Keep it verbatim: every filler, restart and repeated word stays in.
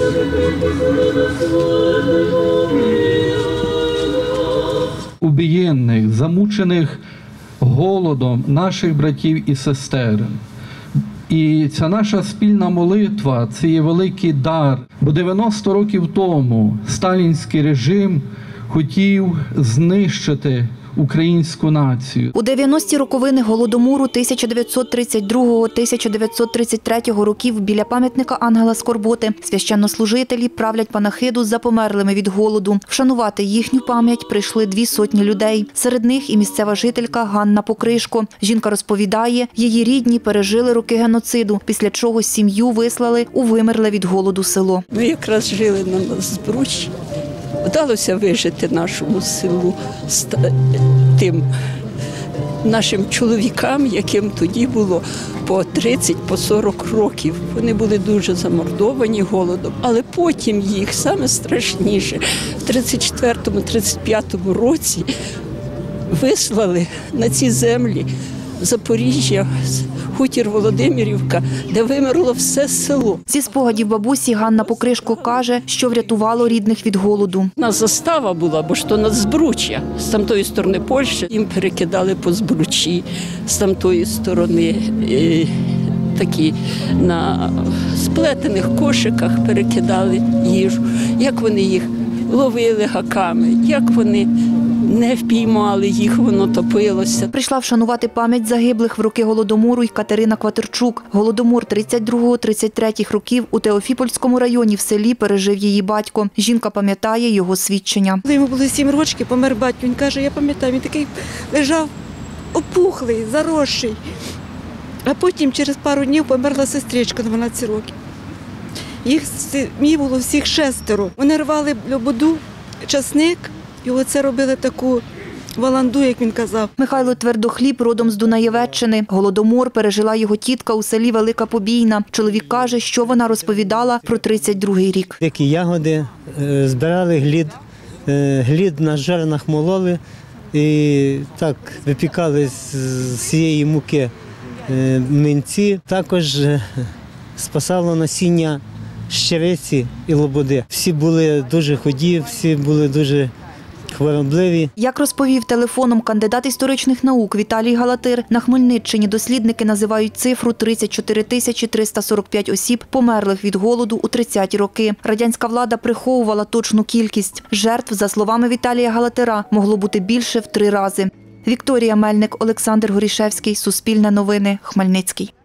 Убієнних, замучених голодом наших братів і сестер. І ця наша спільна молитва – це є великий дар. Бо дев'яносто років тому сталінський режим хотів знищити українську націю. У дев'яності роковини Голодомору тисяча дев'ятсот тридцять другого - тисяча дев'ятсот тридцять третього років біля пам'ятника Ангела Скорботи священнослужителі правлять панахиду за померлими від голоду. Вшанувати їхню пам'ять прийшли дві сотні людей. Серед них і місцева жителька Ганна Покришко. Жінка розповідає, її рідні пережили роки геноциду, після чого сім'ю вислали у вимерле від голоду село. Ми якраз жили на Збруччі. Вдалося вижити нашому селу з тим нашим чоловікам, яким тоді було по тридцять, по сорок років. Вони були дуже замордовані голодом, але потім їх, саме страшніше, в тридцять четвертому - тридцять п'ятому році вислали на ці землі Запоріжжя, хутір Володимирівка, де вимерло все село. Зі спогадів бабусі Ганна Покришко каже, що врятувало рідних від голоду. У нас застава була, бо ж то на Збруччя, з тамтої сторони Польщі. Їм перекидали по Збруччі, з тамтої сторони і такі на сплетених кошиках перекидали їжу. Як вони їх ловили гаками, як вони не впіймали їх, воно топилося. Прийшла вшанувати пам'ять загиблих в роки Голодомору й Катерина Кватерчук. Голодомор тридцять другого - тридцять третього років у Теофіпольському районі в селі пережив її батько. Жінка пам'ятає його свідчення. Коли йому було сім років, помер батько. Він каже, я пам'ятаю, він такий лежав опухлий, заросший. А потім через пару днів померла сестричка на дванадцять років. Їх мені було всіх шестеро. Вони рвали лободу, часник, і оце робили таку валанду, як він казав. Михайло Твердохліб родом з Дунаєвеччини. Голодомор пережила його тітка у селі Велика Побійна. Чоловік каже, що вона розповідала про тридцять другий рік. Дикі ягоди, збирали глід, глід на жернах мололи і так випікали з цієї муки млинці. Також спасало насіння щавиці і лободи. Всі були дуже худі, всі були дуже хворобливі. Як розповів телефоном кандидат історичних наук Віталій Галатир, на Хмельниччині дослідники називають цифру тридцять чотири тисячі триста сорок п'ять осіб, померлих від голоду у тридцяті роки. Радянська влада приховувала точну кількість. Жертв, за словами Віталія Галатира, могло бути більше в три рази. Вікторія Мельник, Олександр Горішевський, Суспільне новини, Хмельницький.